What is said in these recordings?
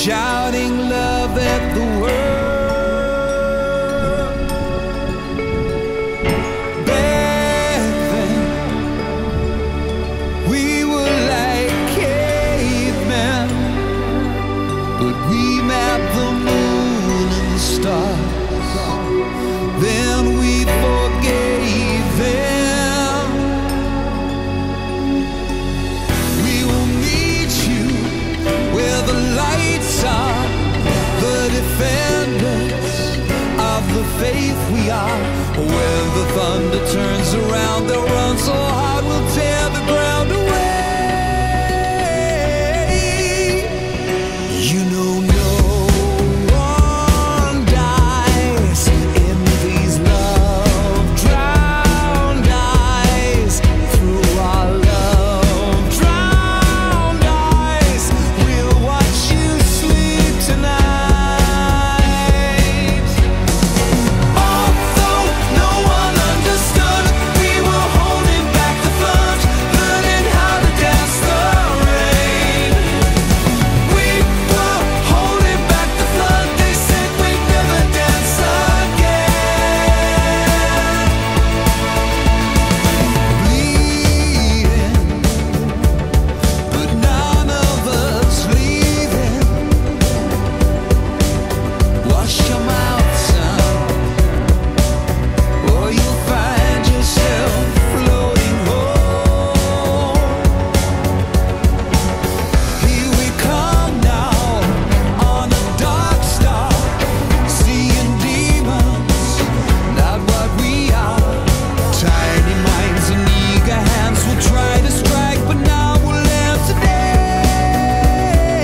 shouting love at the world. Back then, we were like cavemen, but we mapped the moon and the stars. Then we forgave them. We will meet you where the lights are, the defenders of the faith we are. When the thunder turns around, they'll run so hard we'll tear the ground away. You know no one dies in these love-drowned eyes. Through our love-drowned eyes, we'll watch you sleep tonight. Although no one understood, we were holding back the flood, learning how to dance the rain. We were holding back the flood, they said we'd never dance again. Bleeding, but none of us leaving. Wash your mouth, son, or you'll find yourself floating home. Here we come now on a dark star, seeing demons, not what we are. Tiny minds and eager hands will try to strike, but now we'll live today.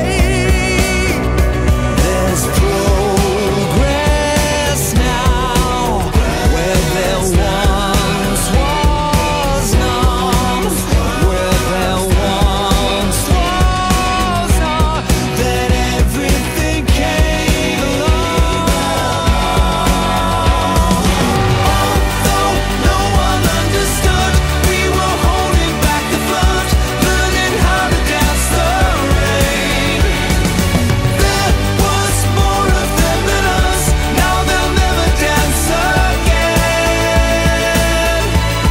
There's progress now where there once was none, where there once was none. Then everything came along. Although no one understood, we were holding back the flood, learning how to dance the rain. There was more of them than us, now they'll never dance again.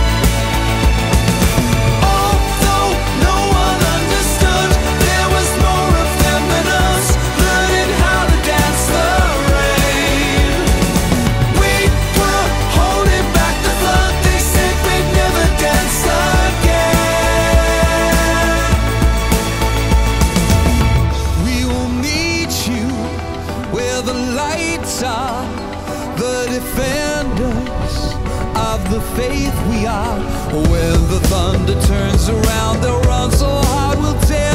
Although no one understood, there was more of them than us, learning how to dance the rain. We were holding back the flood, they said we'd never dance again. We will meet you where the lights are, the defenders of the faith we are. When the thunder turns around, they'll run so hard we'll tear